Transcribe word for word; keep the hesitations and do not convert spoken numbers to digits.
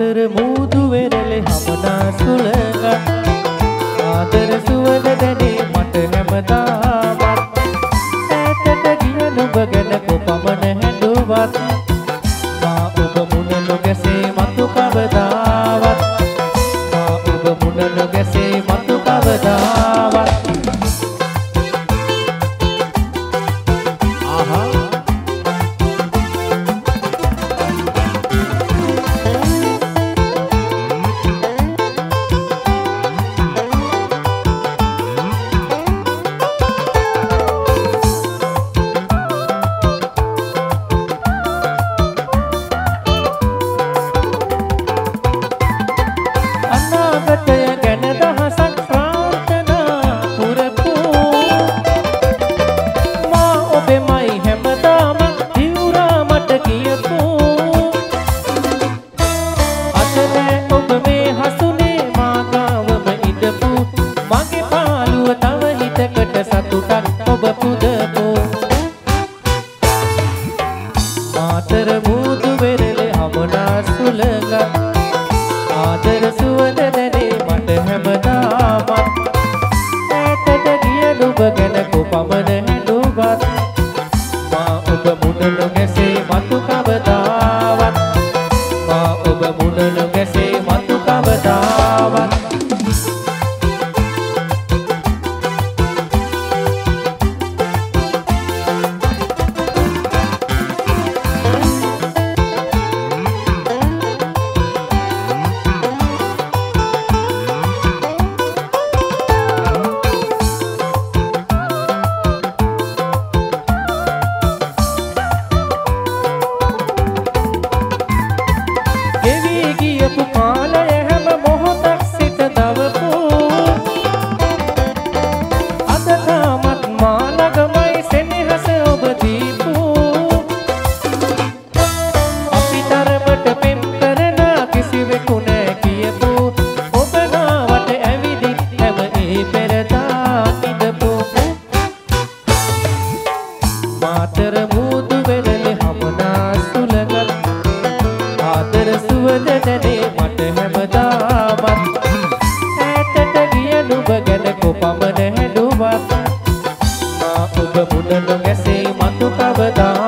මාතර මූදු වෙරළේ හමනා සුළඟ ආදර සුවඳ දැනේ මට හැමදාමත් ඈතට ගිය නුඹ ගැන කොපමණ හැඬුවත් මා ඔබ මුණ නොගැසේ මතු කවදාවත් මා ඔබ මුණ නොගැසේ මතු කවදාවත් මාතර මූදු වෙරළේ හමනා සුළඟ ආදර සුවඳ දැනේ මට හැමදාමත් ඈතට ගිය නුඹ ගැන කොපමණ හැඬුවත් මා ඔබ මුණ නොගැසේ මතු කවදාවත් මා ඔබ මුණ නොගැසේ මතු කවදාවත් මාතර මූදු වෙරළේ හමනා සුළඟ ආදර සුවඳ දැනේ මට හැමදාමත් ඈතට ගිය නුඹ ගැන කොපමණ හැඬුවත් මා ඔබ මුණ නොගැසේ මතු කවදා